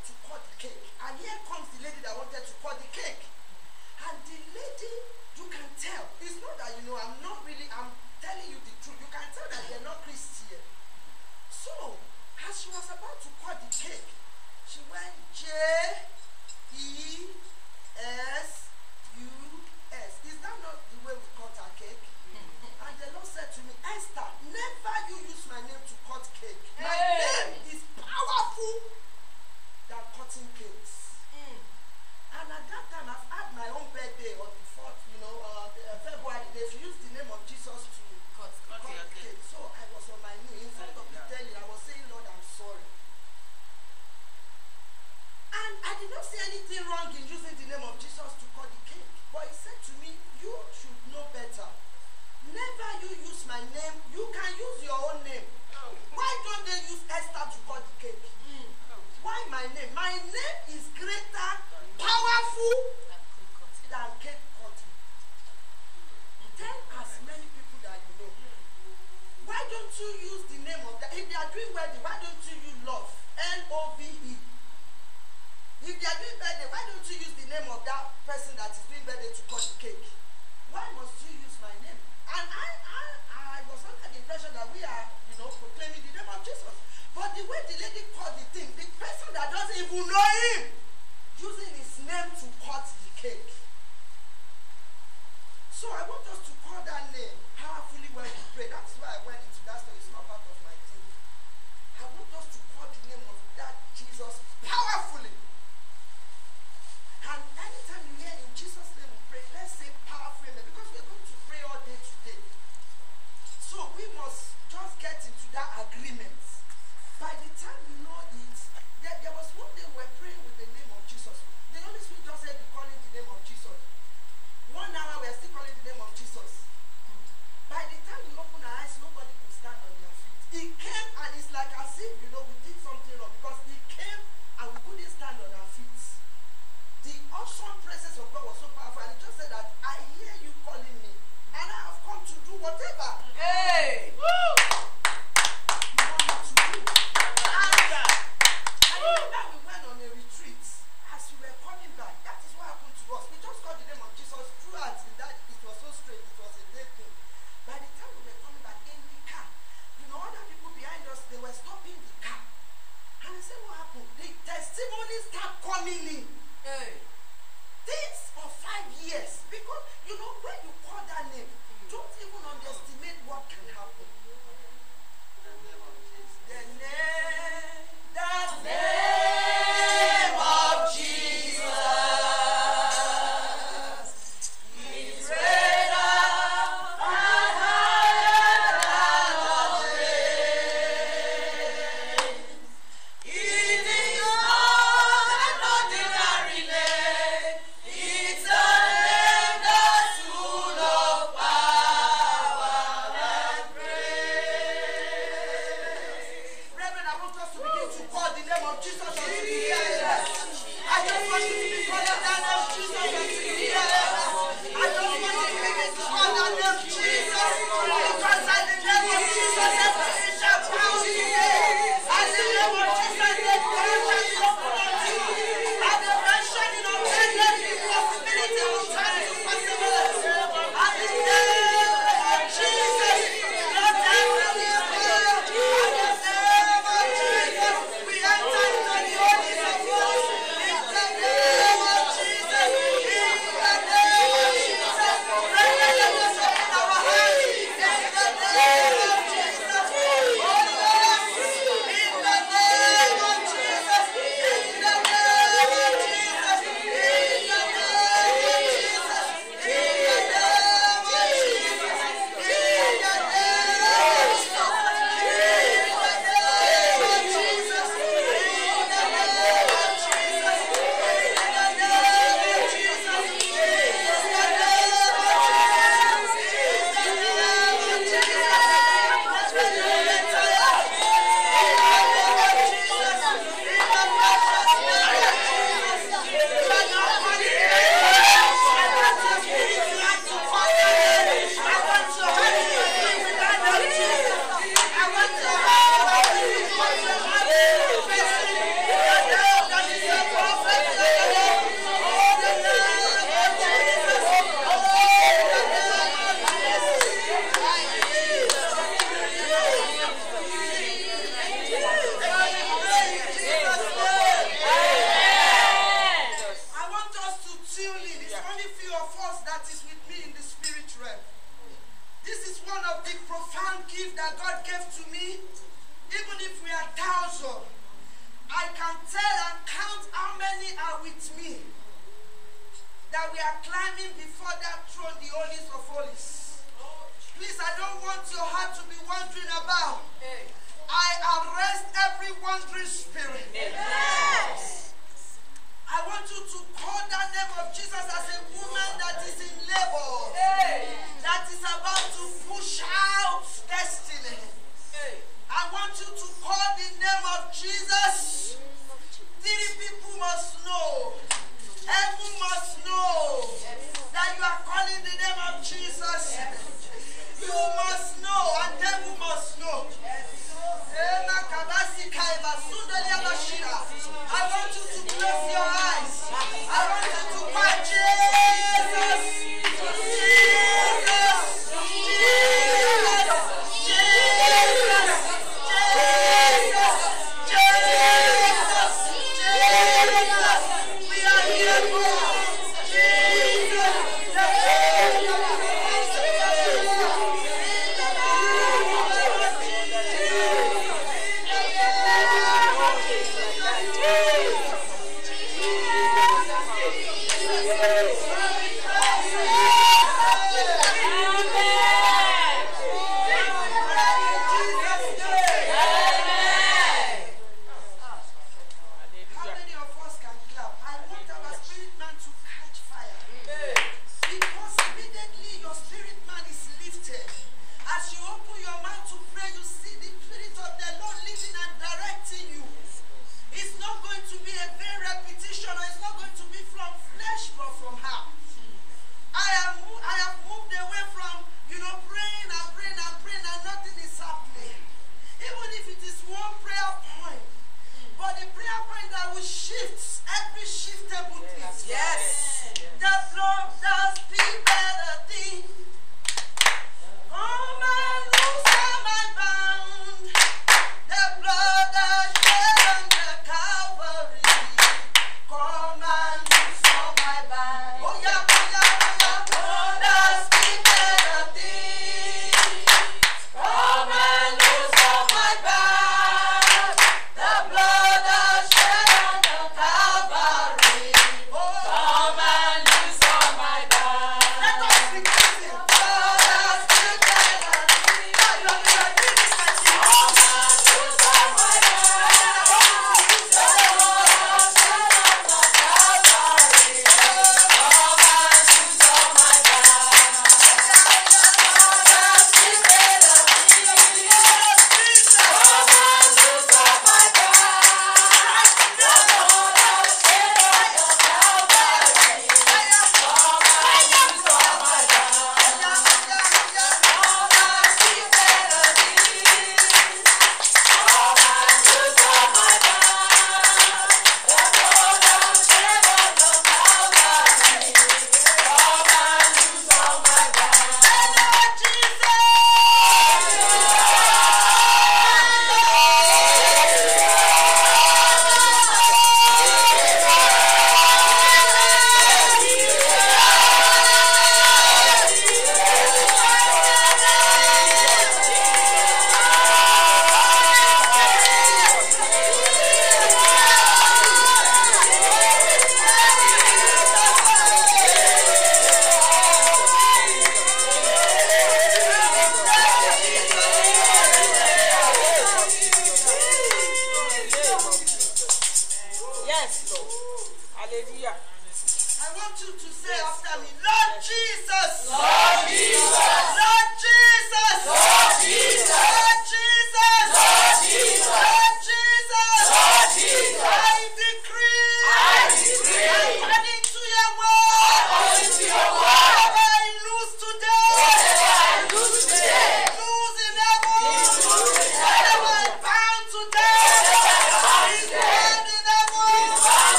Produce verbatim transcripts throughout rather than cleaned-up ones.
about to cut the cake. And here comes the lady that wanted to cut the cake. And the lady, you can tell, it's not that, you know, I'm not really, I'm telling you the truth. You can tell that they're not Christian. So, as she was about to cut the cake, she went J E S U S. Is that not the way we cut our cake? Mm-hmm. And the Lord said to me, Esther, never you use my name to cut cake. My hey. name is powerful than cutting cakes. Mm. And at that time, I've had my own birthday on the fourth, you know, uh, February. They've used the name of Jesus to cut, cut, cut the cake. So I was on my knee in front of the telly. I was saying, Lord, I'm sorry. And I did not see anything wrong in using the name of Jesus to cut the cake. But he said to me, you should know better. Never you use my name. You can use your own name. Oh. Why don't they use Esther to cut the cake? Mm. Oh. Why my name? My name is greater, powerful than cake cutting. Tell as many people that you know. Why don't you use the name of that? If they are doing wedding, why don't you use love? L O V E. If they are doing birthday, why don't you use the name of that person that is doing birthday to cut the cake? Why must you use my name? And I, I, I was under the impression that we are, you know, proclaiming the name of Jesus. But the way the lady cut the thing, the person that doesn't even know him, using his name to cut the cake. So I want us to call that name powerfully when we pray. That's why I went into that story. It's not part of my thing. I want us to call the name of that Jesus powerfully. And anytime you hear in Jesus' name we pray, let's say powerfully, because we're going to pray all day today. So we must just get into that agreement. By the time you know it, there, there was one day we were praying with the name of Jesus. The Holy Spirit just said, be calling the name of Jesus. One hour we are still calling the name of Jesus. By the time you open our eyes, nobody could stand on their feet. He came and it's like as if, you know, we did something wrong, because he came and we couldn't stand on our feet. The awesome presence of God was so powerful, and he just said that I hear you calling me, and I have come to do whatever. Hey! Woo! You want me to do. And the holies of holies. Please, I don't want your heart to be wandering about. I arrest every wandering spirit. Amen. I want you to call that name of Jesus as a woman that is in labor, hey. That is about to push out destiny. Hey. I want you to call the name of Jesus. Three people must know. Heaven must know that you are calling the name of Jesus. You must know, and devil must know. I want you to close your eyes. I want you to cry, Jesus, Jesus, Jesus, Jesus, Jesus, Jesus, Jesus. We are here for Jesus. Come and loose on my back.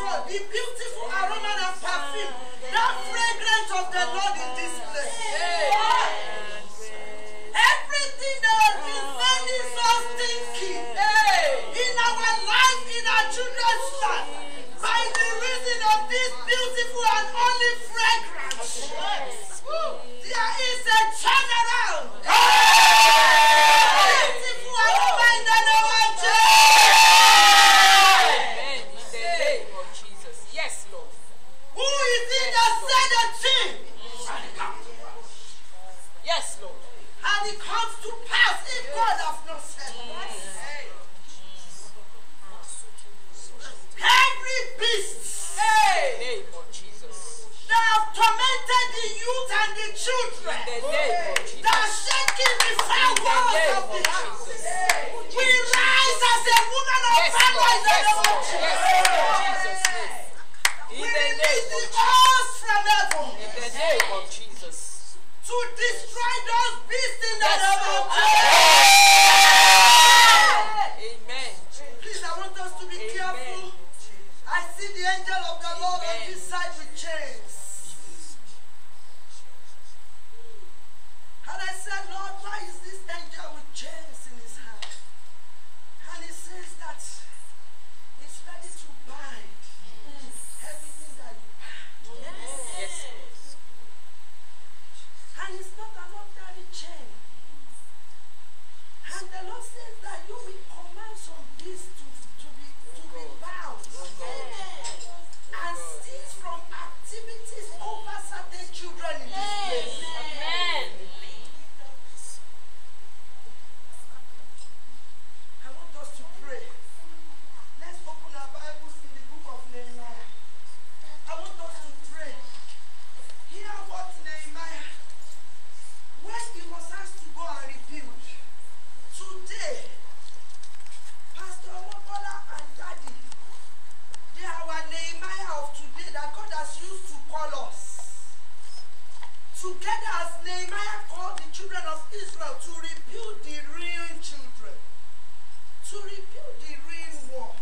destroy the beautiful aroma and perfume, that fragrance of the Lord in this place. Everything that has been making us thinking in our life, in our children's life, by the reason of this beautiful and holy fragrance, there is a turnaround. Beautiful aroma in the name of Jesus. Yes, Lord. Who is it that said a thing? Yes, Lord. And it comes to pass if God has not said it. Every beast Name of Jesus. that have tormented the youth and the children, In the name of Jesus. that are shaking the four In the walls name of the of house, Jesus. we rise as a woman of Yes, valor Lord. in the Yes, name of Lord. Yes, Lord. In Jesus. Jesus' name. In We the release name the of Jesus. oath from heaven In the name of Jesus. to destroy those beasts in the Yes, name of Lord. Jesus. Amen. Please, I want us to be Amen. careful. I see the angel of the Lord on Amen. this side with chains. And I said, Lord, why is this angel with chains in his hand? And he says that he's ready to bind everything that you bind. Yes, Lord. And it's not an ordinary chain. And the Lord says that you will command some beasts to, to be to be bound and cease from activities over certain children in this place. Amen. I want us to pray. Let's open our Bibles in the book of Nehemiah. I want us to pray. Hear what Nehemiah, when he was asked to go and rebuild, today, Pastor Mokola and Daddy, they are our Nehemiah of today that God has used to call us. Together as Nehemiah called the children of Israel to rebuild the ruined children, to rebuild the ruined wall,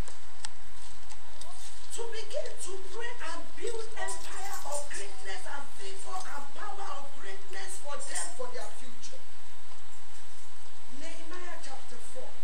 to begin to pray and build empire of greatness and favor and power of greatness for them for their future. Nehemiah chapter four.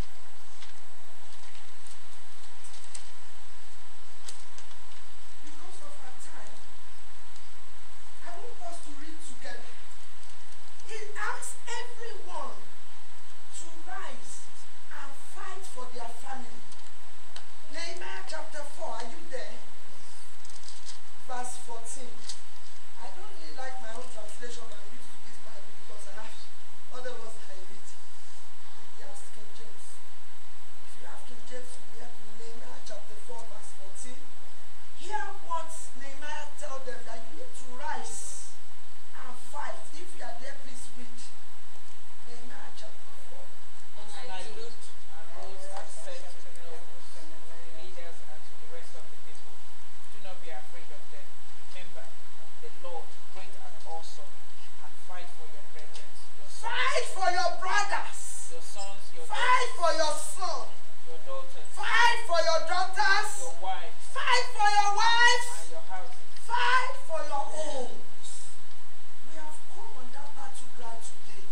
Because of our time, I want us to read together. It asks everyone to rise and fight for their family. Nehemiah chapter four, are you there? Verse fourteen. I don't really like my own translation, but I'm used to this Bible because I have other ones I read. Yes, King James. If you have King James, you have Nehemiah chapter four, verse fourteen. Hear what Nehemiah tell them that you need to rise and fight. If you are there, please read. Nehemiah chapter four. And I looked and rose and said to the nobles and to the leaders and to the rest of the people, do not be afraid of them. Remember the Lord, great and awesome, and fight for your brethren, your sons, Fight for your brothers. your sons, your Fight daughters, for your son. your daughters, Fight for your daughters. your wives, Fight for your wives. and your houses. Fight for your homes. We have come on that battleground today.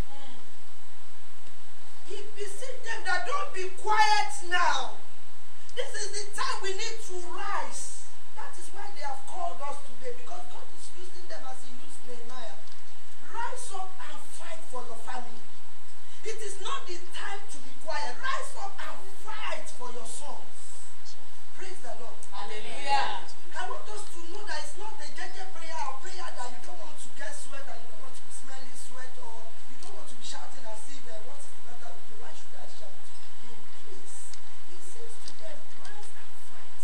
He beseech them that don't be quiet now. This is the time we need to rise. That is why they have called us today, because God is using them as he used Nehemiah. Rise up and fight for your family. It is not the time to be quiet. Rise up and fight for your sons. Praise the Lord. Hallelujah. I want us to know that it's not a gentle prayer or prayer that you don't want to get sweat and you don't want to be smelling sweat or you don't want to be shouting as if uh, what is the matter with you? Why should I shout? Please. He says to them, rise and fight.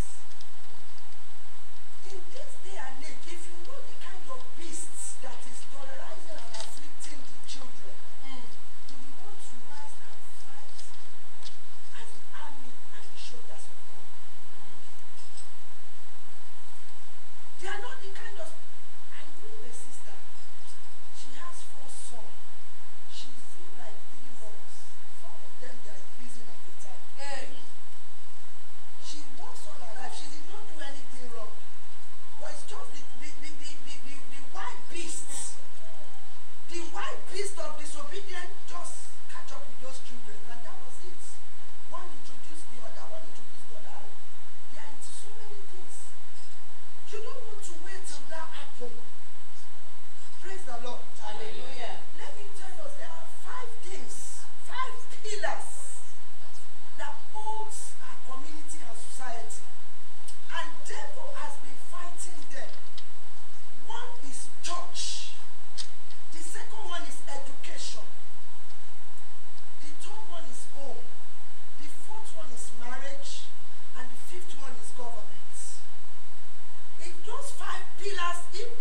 In this day and age, if you know the kind of beasts that is terrorizing and afflicting the children, you will want to rise and fight as the army and the soldiers of God. Till as if